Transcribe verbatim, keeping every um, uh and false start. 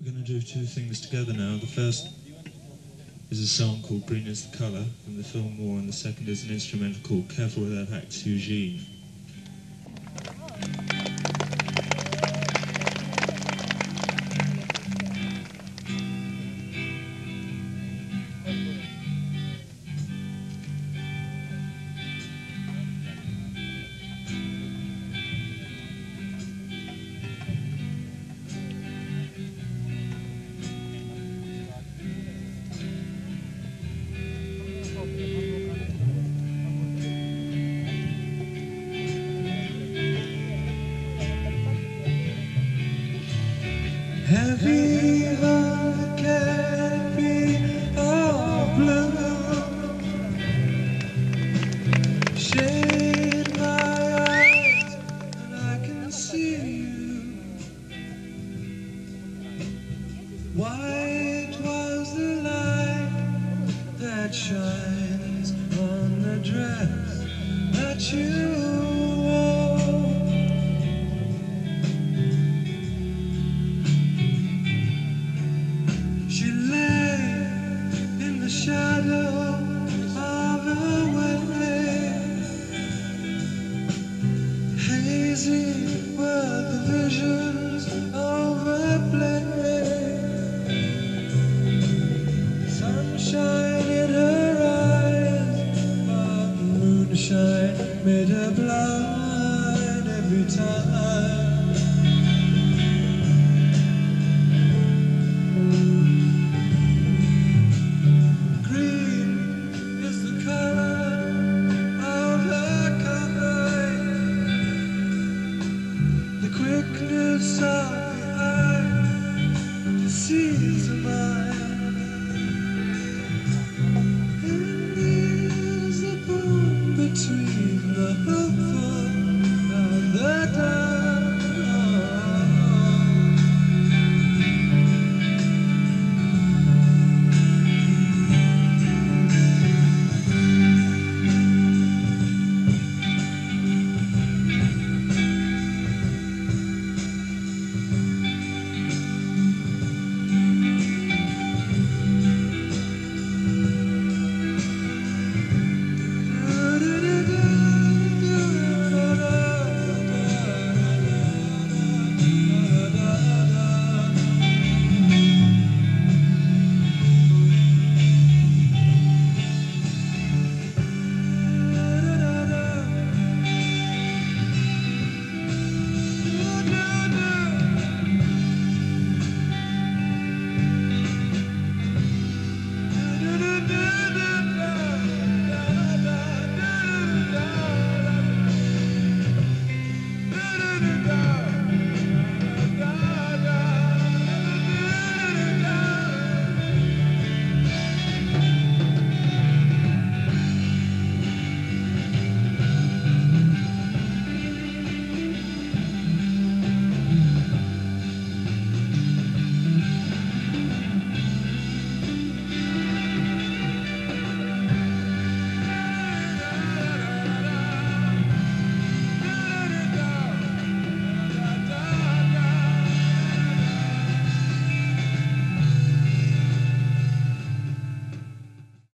We're going to do two things together now. The first is a song called Green is the Colour from the film War, and the second is an instrumental called Careful with That Axe, Eugene. Heavy heart can be all blue. Shade my eyes and I can see you. White was the light that shines on the dress that you